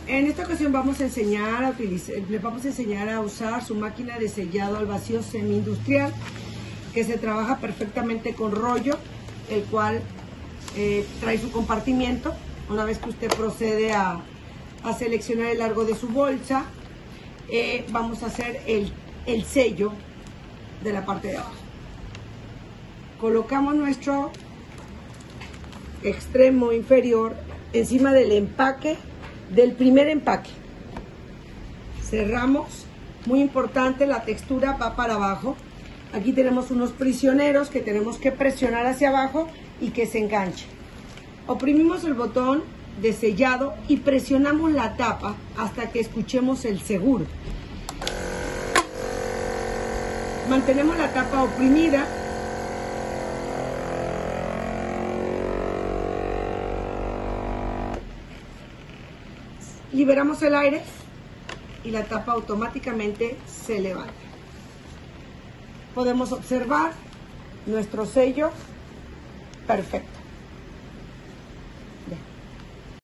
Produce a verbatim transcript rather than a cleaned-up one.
En esta ocasión vamos a enseñar a utilizar, les vamos a enseñar a usar su máquina de sellado al vacío semi-industrial, que se trabaja perfectamente con rollo, el cual eh, trae su compartimiento. Una vez que usted procede a, a seleccionar el largo de su bolsa, eh, vamos a hacer el, el sello de la parte de abajo. Colocamos nuestro extremo inferior encima del empaque, del primer empaque. Cerramos, muy importante, la textura va para abajo. Aquí tenemos unos prisioneros que tenemos que presionar hacia abajo y que se enganche. Oprimimos el botón de sellado y presionamos la tapa hasta que escuchemos el seguro. Mantenemos la tapa oprimida. Liberamos el aire y la tapa automáticamente se levanta. Podemos observar nuestro sello perfecto.